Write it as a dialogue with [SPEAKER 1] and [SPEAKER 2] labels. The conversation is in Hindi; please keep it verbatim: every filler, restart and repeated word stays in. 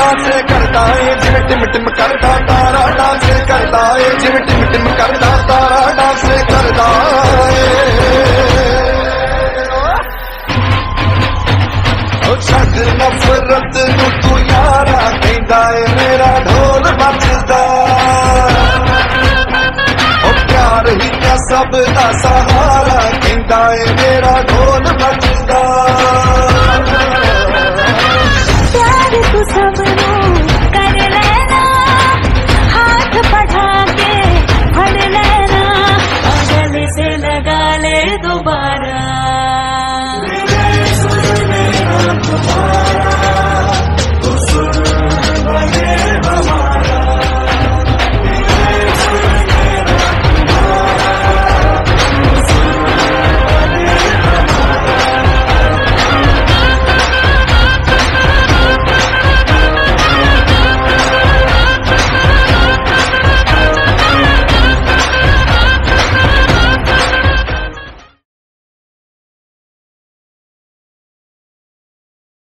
[SPEAKER 1] डांस करता है जिवें टिम टिम करदा तारा, डांस करदा है जिवें टिम टिम करदा तारा, डांस करदा छड़ नफरत नू तू यारा कहंदा है मेरा ढोल बजदा, ओ प्यार ही क्या सब दा सहारा कहंदा है मेरा ढोल बजदा।
[SPEAKER 2] प्यार तू सबनू कर लेना, हाथ बढ़ा के फड़ लेना, और गले से लगा ले दोबारा।